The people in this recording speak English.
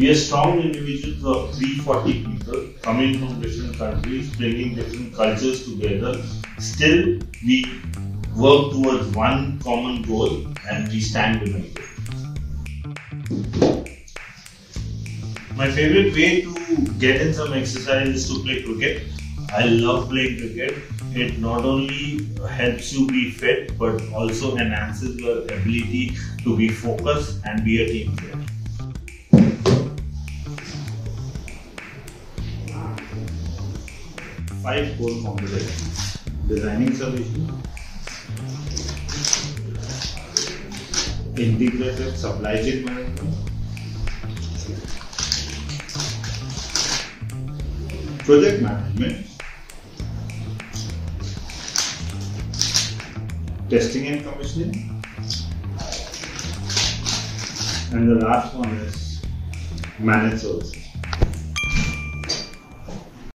We are strong individuals of 340 people coming from different countries, bringing different cultures together. Still, we work towards one common goal and we stand united. My favorite way to get in some exercise is to play cricket. I love playing cricket. It not only helps you be fit but also enhances your ability to be focused and be a team player. Five core competencies: designing solutions, integrated supply chain management, project management, testing and commissioning, and the last one is managed services.